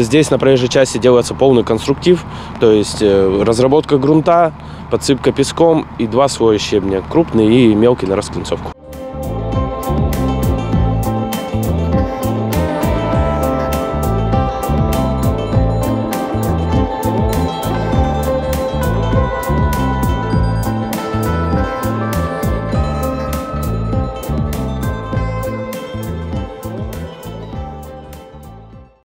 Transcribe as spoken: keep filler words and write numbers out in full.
Здесь на проезжей части делается полный конструктив, то есть разработка грунта, подсыпка песком и два слоя щебня, крупный и мелкий на расклинцовку.